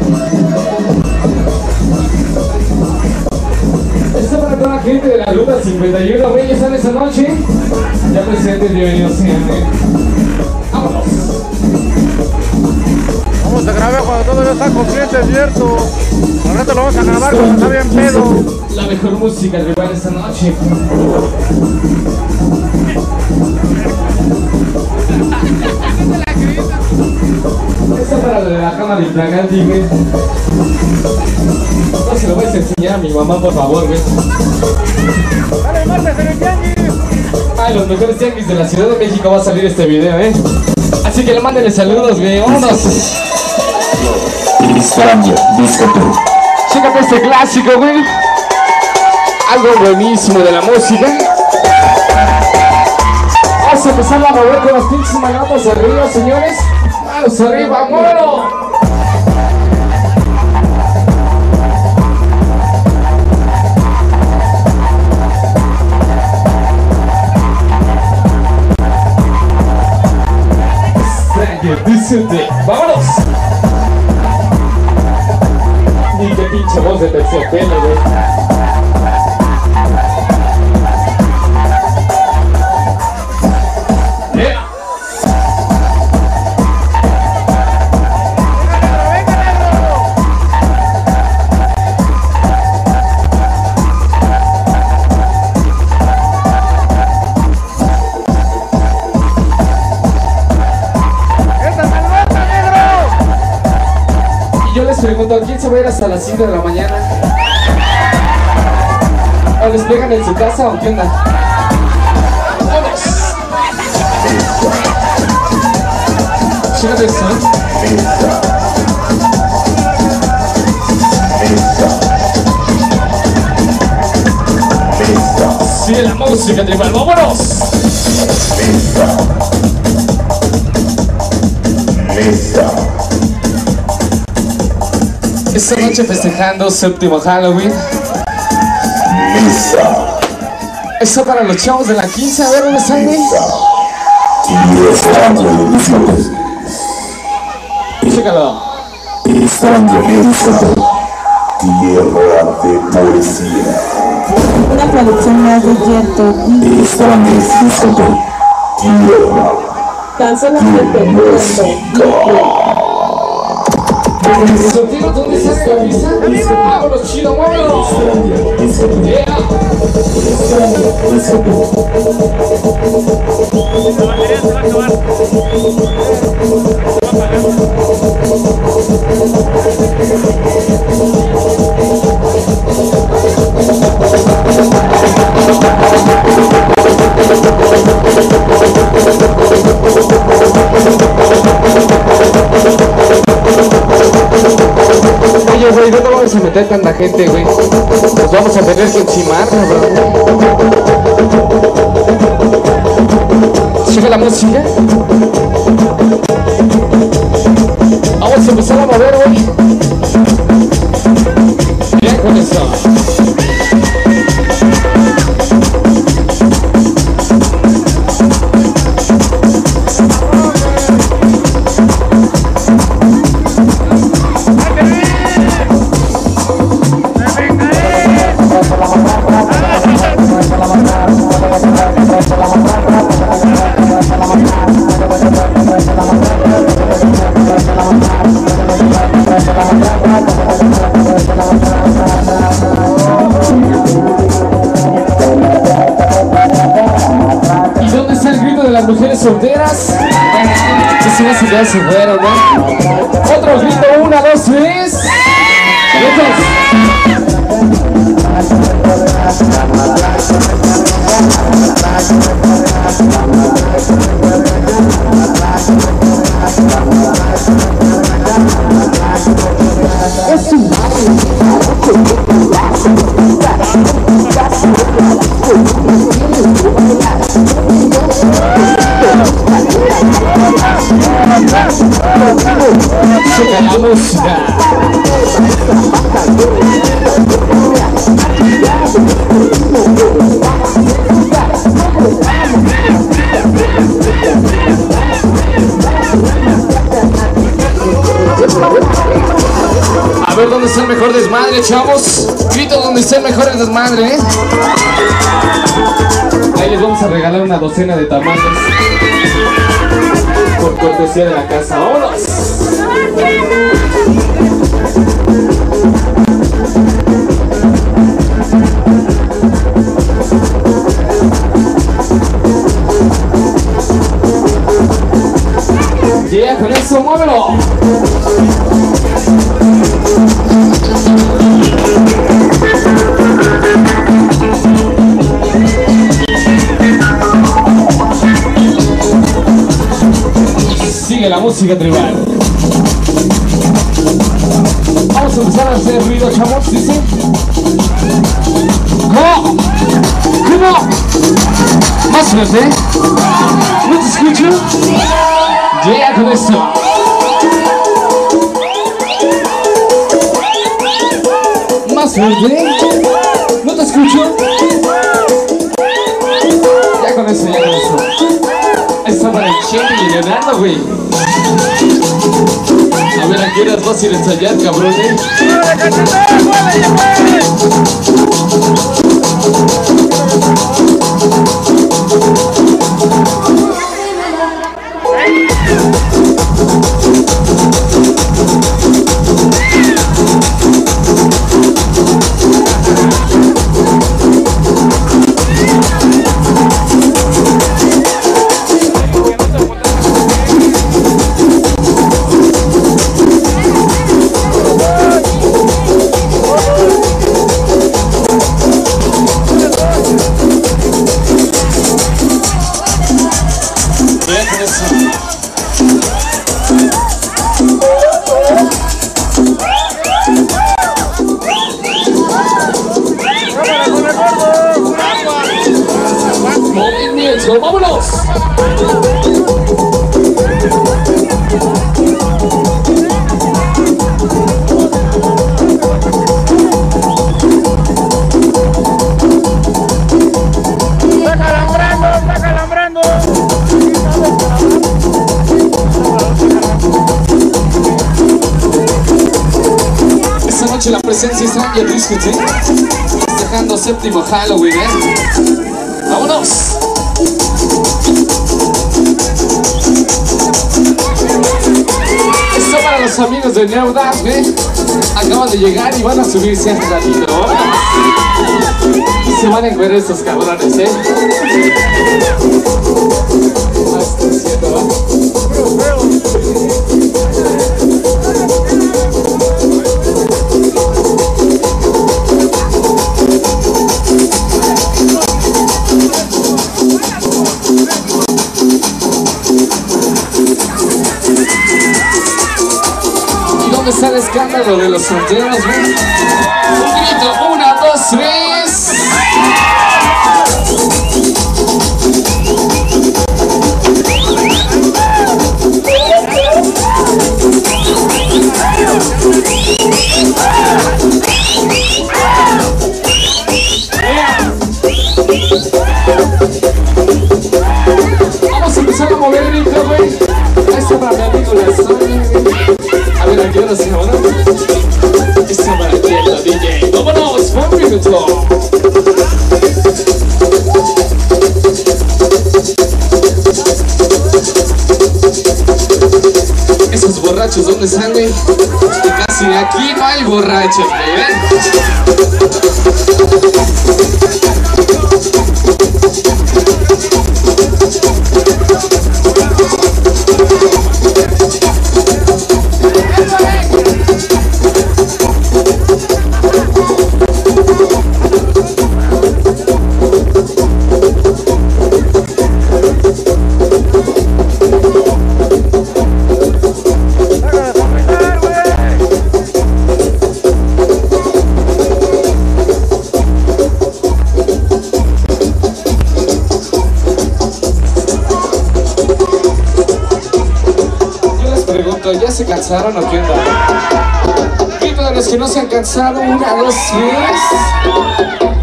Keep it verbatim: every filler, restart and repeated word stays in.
Esta para toda la gente de la ruta cincuenta y uno, güey, ya están esta noche. Ya presentes, bienvenidos siempre. Vámonos. Vamos a grabar cuando todavía está con cliente abierto. Al rato lo vamos a grabar cuando está bien pedo. La mejor música rival esta noche. Esta para la de la cámara infragante, güey. No se lo voy a enseñar a mi mamá, por favor, güey. ¡Dale, martes en el tianguis! Ay, los mejores tianguis de la Ciudad de México va a salir este video, eh. Así que le mándenle saludos, güey. Vámonos. Chécate este clásico, güey. Algo buenísimo de la música. Vamos a empezar a mover con las pinches manotas arriba, señores. Manos arriba, vámonos. ¡Vámonos! Ni qué pinche voz de terciopelo, güey. Yeah. Pregunto, ¿quién se va a ir hasta las cinco de la mañana? ¿O les pegan en su casa o qué onda? ¡Vamos! Chécate esto, ¿eh? Sigue la música tribal, ¡vámonos! Esta noche festejando séptimo Halloween. Eso para los chavos de la quince, a ver dónde están, güey. Chécalo. Una producción más de Yerto. Tan solamente ¿Soltero dónde está la camisa? ¡Vámonos, chido, vámonos! ¡Yeah! Oye, güey, ¿dónde vamos a meter tanta gente, güey? Nos vamos a tener que encimar, bro. Sigue la música. Vamos a empezar a mover, güey. Bien con eso. ¿Y dónde está el grito de las mujeres solteras? Que si no se ya se fueron, ¿no? Otro grito, una, dos, tres. Es un checa la música. ver dónde está el mejor desmadre, chavos. Grito donde está el mejor desmadre, ¿eh? Ahí les vamos a regalar una docena de tamales por cortesía de la casa. ¡Vámonos! Yeah, con eso, muévelo. Sigue la música tribal. Vamos a empezar a hacer ruido, chavos, dice. ¿Cómo? ¿Cómo? Más fuerte. ¿No te escucho? Yeah, con esto. Más fuerte. ¿No te escucho? Ya con eso, ya con eso. Está para el Chente y Leonardo, güey. A ver, ¿a qué horas vas a ir a ensayar, cabrón, eh? ¡Movimiento! ¡Vámonos! ¡Está calambrando! ¡Está calambrando! Esta noche la presencia es Angel Biscuits, ¿eh? Dejando séptimo Halloween, ¿eh? ¡Vámonos! Esto para los amigos de Neo Dance, ¿eh? Acaban de llegar y van a subirse hace ratito. Y se van a encuerar estos cabrones, ¿eh? Ah, estoy haciendo, ¿va? Está el escándalo de los solteros, ¿ven? Un grito, una, dos, tres. Vamos a empezar a mover el grito, güey. Ahí está para mi amigo la Sonia, a ver, ¿a qué hora se ahora? Esta para aquí la D J. ¡Vámonos! ¡Un minuto! Esos borrachos, ¿dónde están, güey? Casi aquí no hay borrachos, güey, ¿eh? ¿Ya se cansaron o qué onda? Grito de los que no se han cansado, una, dos, tres.